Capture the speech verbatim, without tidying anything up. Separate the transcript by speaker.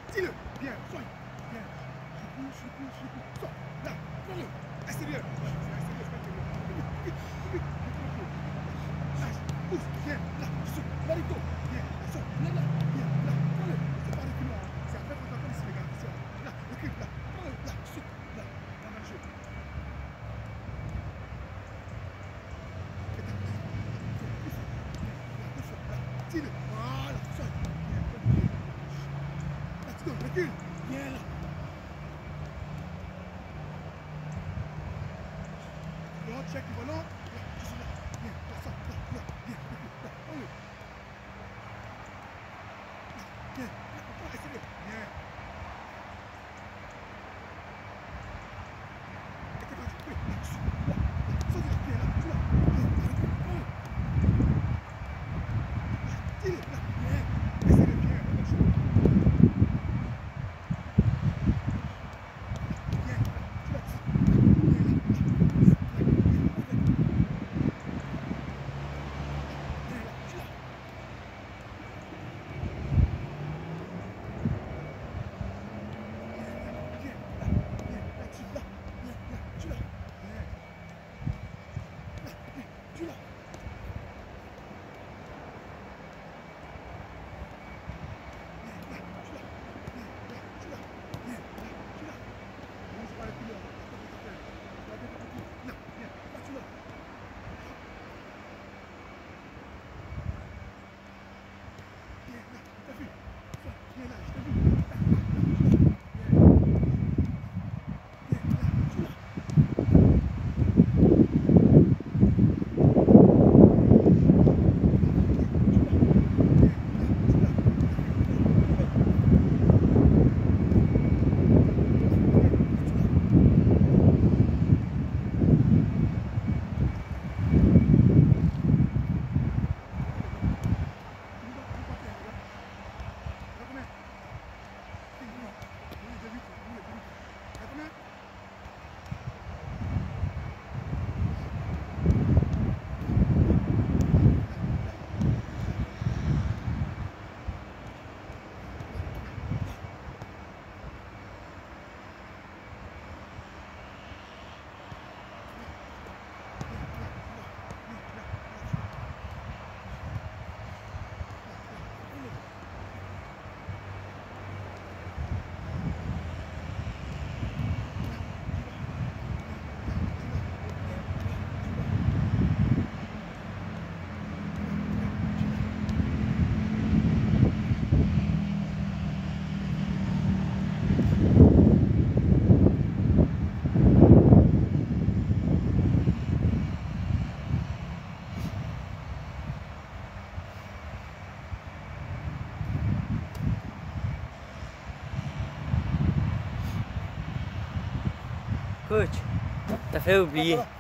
Speaker 1: Tire-le. Bien. Soigne. Bien. Je pousse, je pousse, je pousse. Sors. Là. Prends-le. Extérieur. Ouais, c'est extérieur, c'est extérieur. Vite, vite, vite. Lâche. Pousse. Bien. Là. Saute. Marito. Bien. Sors. Là, là. Bien. Là. Prends-le. C'est pas reculant. C'est après qu'on t'appelle ici, les gars. Attention. Là. Recule. Là. Prends-le. Là. Saute. Là. Dans le jeu. Tire. Voilà. Soigne. Bien. Let's go. Recule. Bien là. Là, check le ballon. Là, je suis là. Bien. Là, ça. Là, là. Bien. Recule. Là. Prends-le. Là. Bien. Là, prends. Essaye-le. Bien. Et t'es parti. Oui. Là, je suis là. Là. Saute là. Bien. Là. Tu là. Bien. Recule. Prends-le. Là. Tire. Là. Bien. Essaye-le. Bien. Là, je suis là.
Speaker 2: Coach, t'as fait oublier.